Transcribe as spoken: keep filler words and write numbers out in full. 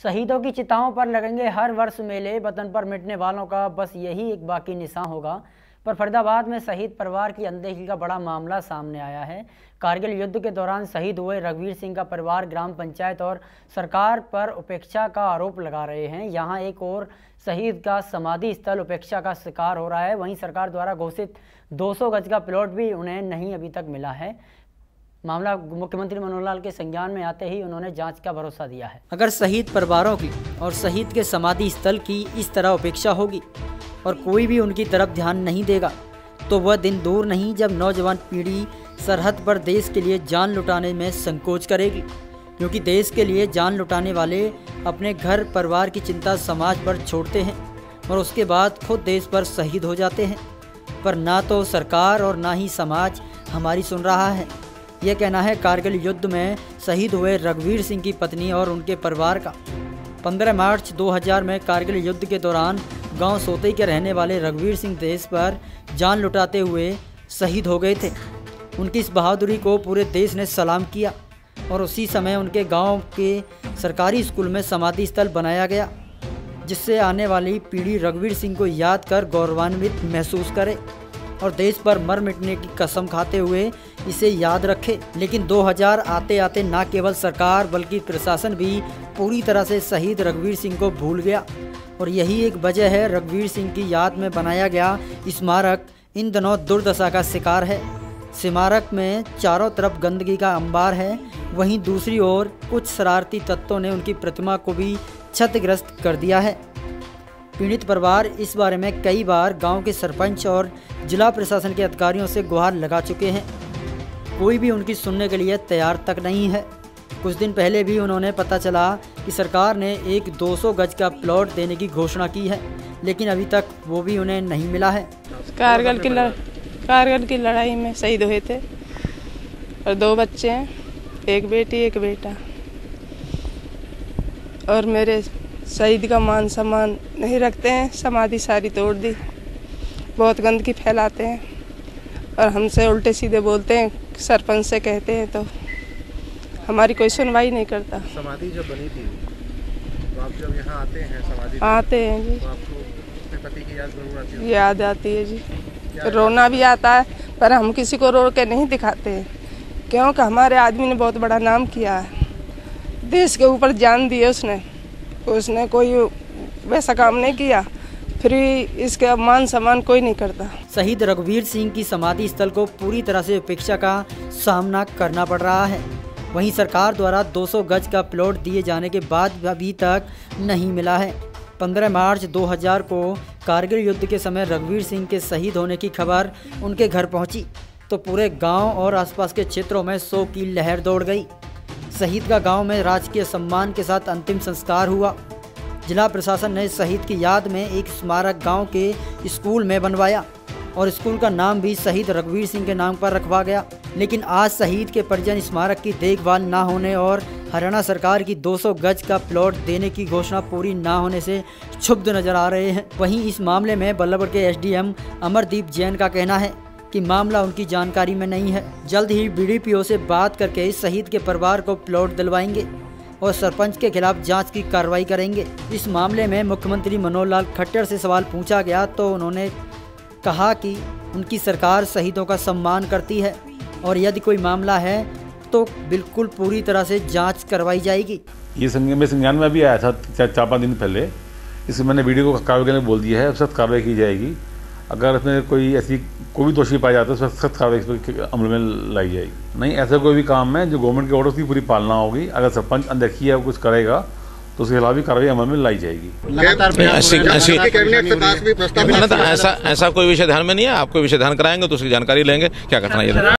शहीदों की चिताओं पर लगेंगे हर वर्ष मेले। वतन पर मिटने वालों का बस यही एक बाकी निशान होगा। पर फरीदाबाद में शहीद परिवार की अनदेखी का बड़ा मामला सामने आया है। कारगिल युद्ध के दौरान शहीद हुए रघुवीर सिंह का परिवार ग्राम पंचायत और सरकार पर उपेक्षा का आरोप लगा रहे हैं। यहां एक और शहीद का समाधि स्थल उपेक्षा का शिकार हो रहा है। वहीं सरकार द्वारा घोषित दो सौ गज का प्लॉट भी उन्हें नहीं अभी तक मिला है। मामला मुख्यमंत्री मनोहर लाल के संज्ञान में आते ही उन्होंने जांच का भरोसा दिया है। अगर शहीद परिवारों की और शहीद के समाधि स्थल की इस तरह उपेक्षा होगी और कोई भी उनकी तरफ ध्यान नहीं देगा तो वह दिन दूर नहीं जब नौजवान पीढ़ी सरहद पर देश के लिए जान लुटाने में संकोच करेगी, क्योंकि देश के लिए जान लुटाने वाले अपने घर परिवार की चिंता समाज पर छोड़ते हैं और उसके बाद खुद देश पर शहीद हो जाते हैं। पर ना तो सरकार और ना ही समाज हमारी सुन रहा है। यह कहना है कारगिल युद्ध में शहीद हुए रघुवीर सिंह की पत्नी और उनके परिवार का। पंद्रह मार्च दो हज़ार में कारगिल युद्ध के दौरान गांव सोतई के रहने वाले रघुवीर सिंह देश पर जान लुटाते हुए शहीद हो गए थे। उनकी इस बहादुरी को पूरे देश ने सलाम किया और उसी समय उनके गांव के सरकारी स्कूल में समाधि स्थल बनाया गया, जिससे आने वाली पीढ़ी रघुवीर सिंह को याद कर गौरवान्वित महसूस करे और देश पर मर मिटने की कसम खाते हुए इसे याद रखे। लेकिन दो हज़ार आते आते न केवल सरकार बल्कि प्रशासन भी पूरी तरह से शहीद रघुवीर सिंह को भूल गया और यही एक वजह है रघुवीर सिंह की याद में बनाया गया स्मारक इन दिनों दुर्दशा का शिकार है। स्मारक में चारों तरफ गंदगी का अंबार है, वहीं दूसरी ओर कुछ शरारती तत्वों ने उनकी प्रतिमा को भी क्षतिग्रस्त कर दिया है। पीड़ित परिवार इस बारे में कई बार गांव के सरपंच और जिला प्रशासन के अधिकारियों से गुहार लगा चुके हैं। कोई भी उनकी सुनने के लिए तैयार तक नहीं है। कुछ दिन पहले भी उन्होंने पता चला कि सरकार ने एक दो सौ गज का प्लॉट देने की घोषणा की है, लेकिन अभी तक वो भी उन्हें नहीं मिला है। कारगिल की लड़... कारगिल की लड़ाई में शहीद हुए थे और दो बच्चे हैं, एक बेटी एक बेटा। और मेरे शहीद का मान सम्मान नहीं रखते हैं, समाधि सारी तोड़ दी, बहुत गंदगी फैलाते हैं और हमसे उल्टे सीधे बोलते हैं। सरपंच से कहते हैं तो हमारी कोई सुनवाई नहीं करता। समाधि जब बनी थी तो आप जब यहाँ आते हैं समाधि आते हैं जी तो आपको अपने पति की याद जरूर आती है? याद आती है जी, रोना भी आता है, पर हम किसी को रो के नहीं दिखाते हैं, क्योंकि हमारे आदमी ने बहुत बड़ा नाम किया है, देश के ऊपर जान दी है उसने। उसने कोई वैसा काम नहीं किया, फिर इसके मान सम्मान कोई नहीं करता। शहीद रघुवीर सिंह की समाधि स्थल को पूरी तरह से उपेक्षा का सामना करना पड़ रहा है। वहीं सरकार द्वारा दो सौ गज का प्लॉट दिए जाने के बाद अभी तक नहीं मिला है। पंद्रह मार्च दो हज़ार को कारगिल युद्ध के समय रघुवीर सिंह के शहीद होने की खबर उनके घर पहुंची तो पूरे गांव और आसपास के क्षेत्रों में शोक की लहर दौड़ गई। शहीद का गांव में राजकीय सम्मान के साथ अंतिम संस्कार हुआ। जिला प्रशासन ने शहीद की याद में एक स्मारक गांव के स्कूल में बनवाया और स्कूल का नाम भी शहीद रघुवीर सिंह के नाम पर रखवा गया। लेकिन आज शहीद के परिजन स्मारक की देखभाल ना होने और हरियाणा सरकार की दो सौ गज का प्लॉट देने की घोषणा पूरी ना होने से क्षुब्ध नजर आ रहे हैं। वहीं इस मामले में बल्लभगढ़ के एसडीएम अमरदीप जैन का कहना है कि मामला उनकी जानकारी में नहीं है। जल्द ही बीडीपीओ से बात करके शहीद के परिवार को प्लॉट दिलवाएंगे और सरपंच के खिलाफ जांच की कार्रवाई करेंगे। इस मामले में मुख्यमंत्री मनोहर लाल खट्टर से सवाल पूछा गया तो उन्होंने कहा कि उनकी सरकार शहीदों का सम्मान करती है और यदि कोई मामला है तो बिल्कुल पूरी तरह से जांच करवाई जाएगी। ये मेरे संज्ञान में अभी आया था चार पाँच दिन पहले, इसमें मैंने वीडियो को कार्रवाई करने बोल दिया है। अब सख्त कार्रवाई की जाएगी। अगर इसमें कोई ऐसी कोई भी दोषी पाया जाता है तो सख्त कार्रवाई अमल में लाई जाएगी। नहीं, ऐसा कोई भी काम है जो गवर्नमेंट के ऑर्डर की पूरी पालना होगी। अगर सरपंच अनदेखी है कुछ करेगा तो उसके खिलाफ भी कार्रवाई अमल में लाई जाएगी। ऐसा ऐसा कोई विषय ध्यान में नहीं है, आपको विषय ध्यान कराएंगे तो उसकी जानकारी लेंगे क्या करना है।